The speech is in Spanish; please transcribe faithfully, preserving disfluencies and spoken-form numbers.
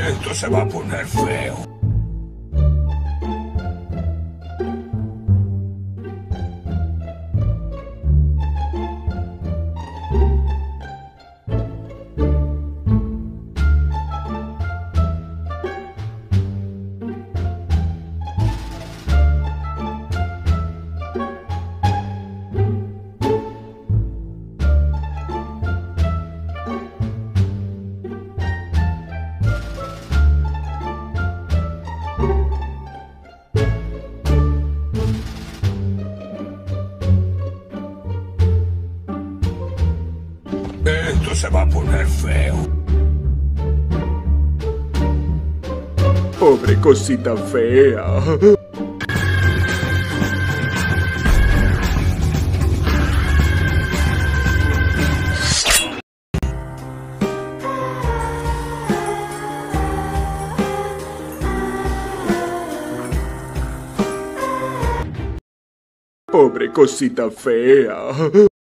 Esto se va a poner feo. Esto se va a poner feo. Pobre cosita fea. Pobre cosita fea.